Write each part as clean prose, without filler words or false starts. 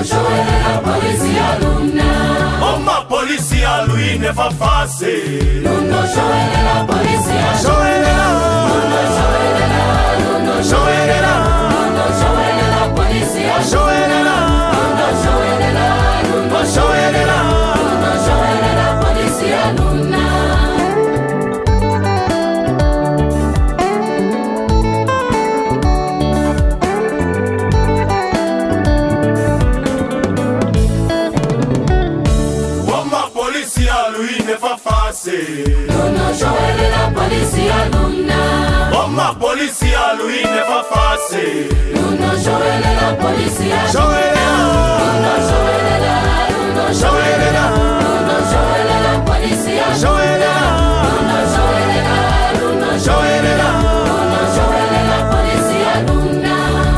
showelela polisi ya luna. Oma polisi ya lui never fase. Luno showelela polisi ya showelela. Luno showelela, luno Showelela. Luno showelela polisi ya Showelela. Luno showelela, luno Showelela. Luno showelela polisi ya luna. Never fase. Luno showelela polisi ya luna. Oma polisi ya lui never fase. Luno showelela polisi ya Showelela. Luno showelela, luno Showelela. Luno showelela polisi ya Showelela. Luno showelela, luno Showelela. Luno showelela polisi ya luna.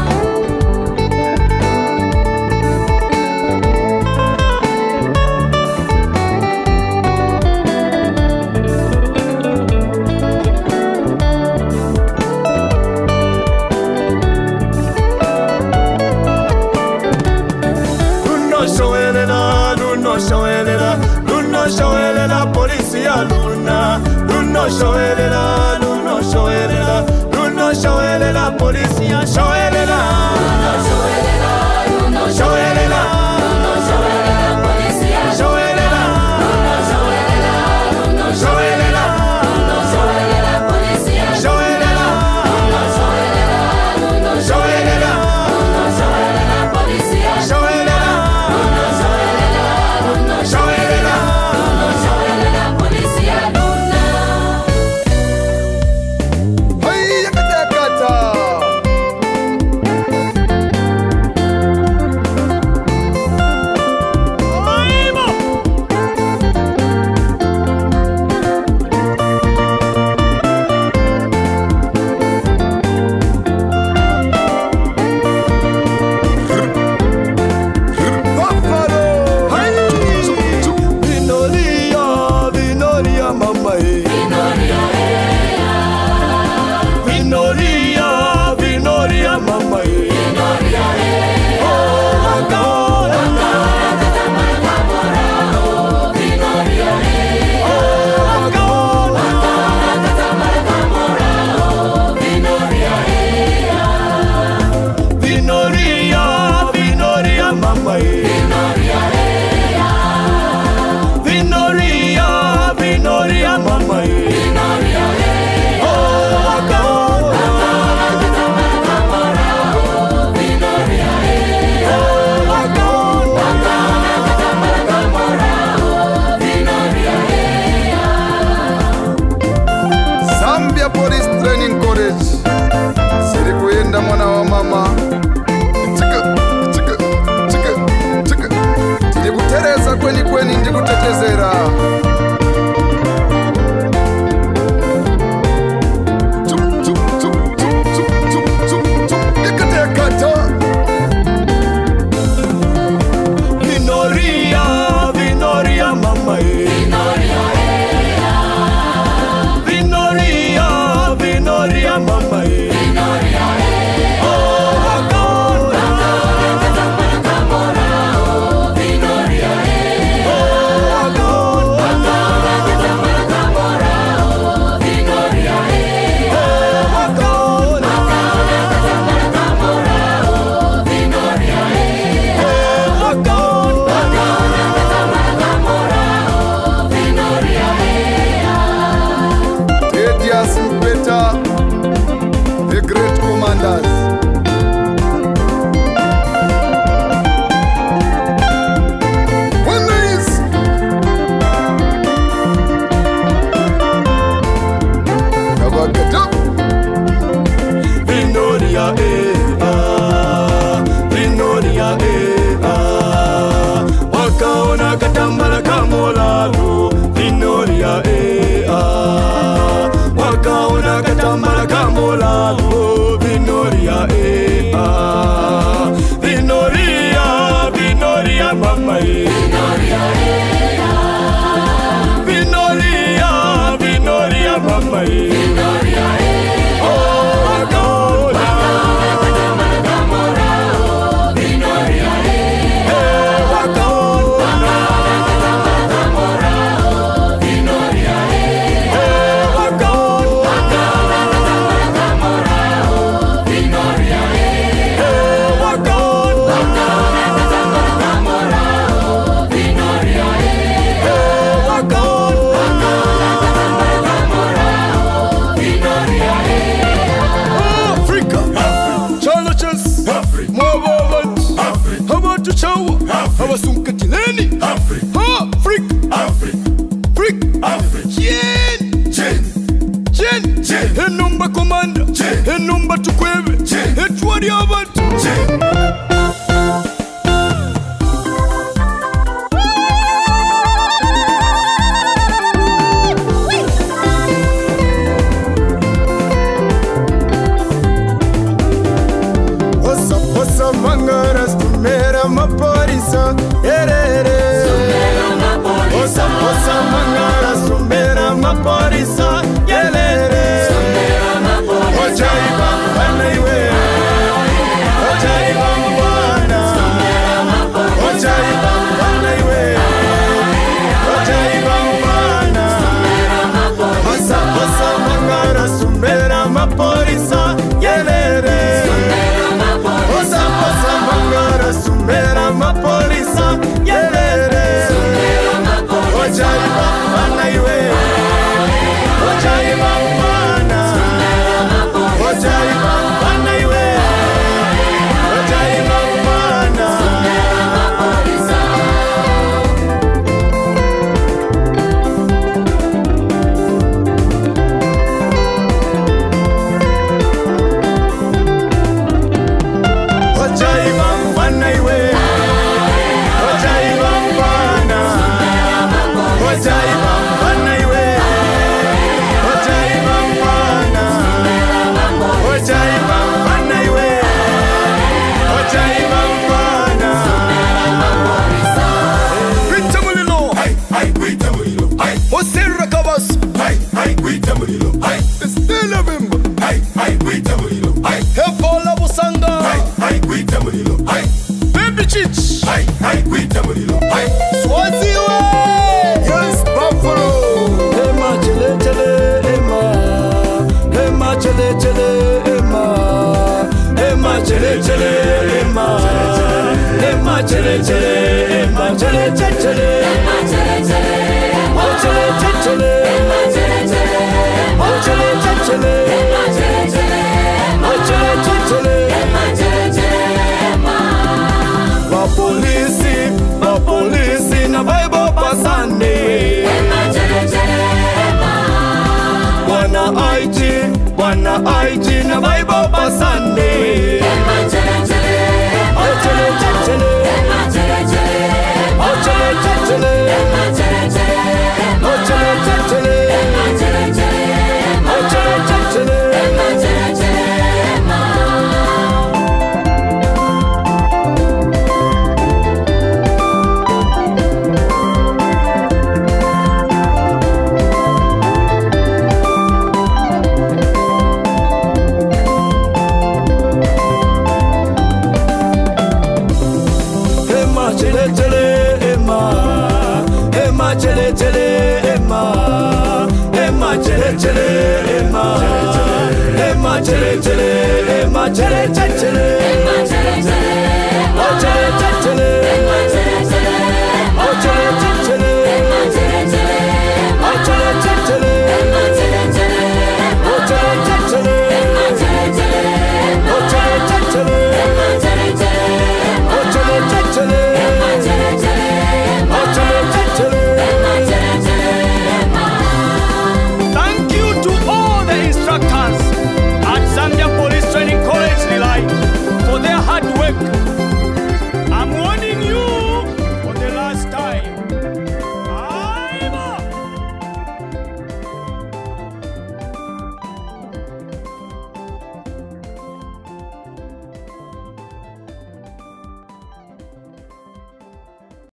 Luno showelela polisi ya luna. Luno showelela, luno showelela, luno showelela polisi ya showelela. Luno showelela, luno Showelela. Luno showelela polisi ya Showelela. Luno showelela, luno Showelela. Luno showelela polisi ya Showelela. Luno showelela, luno Showelela. Luno showelela polisi ya Showelela. Luno showelela, luno Showelela. Luno showelela polisi ya luna. Hey, yakata. Mwana wa mama ndikutereza kweni ndikutetezera ikatekata Vinoria mama Vinoria mama the great commanders. Wakaona katambala kamolalu Vinoria wakaona katambala kamolalu Vinoria Vinoria mama Vinoria mama wakaona Enumba komanda, enumba tukwebe, etwari abantu. Osa mangaras tumera maporisa, erere. Osa mangaras tumera maporisa, erere. Ojaiba anaiwe, ojaiba mwana, ojaiba anaiwe, ojaiba mwana. Osa mangaras tumera maporisa, erere. Osa mangara sumera mapolisa yerere. Ojaiba anaiwe, ojaiba mwana, ojaiba anaiwe, ojaiba mwana. Ojaiba anaiwe, ojaiba mwana, ojaiba anaiwe, ojaiba mwana, ojaiba anaiwe, ojaiba mwana. Gwita mulilo, Gwita mulilo, osera kabas, gwita mulilo, estela bimba, gwita mulilo, hefola busanga, gwita mulilo, baby chich, gwita mulilo, swaziwe. yes buffalo. Ema chele chele ema, ema chele chele ema, ema chele chele ema, ema chele chele ema, chele chele chele, oh chele chele, oh chele chele, oh chele chele. La polisi na Bible pasande. Bwana IG na Bible pasande. Oh chele chele, oh chele chele, oh chele chele, oh chele chele. Chele chele ema, ema chele chele ema, ema chele chele ema, chele chele.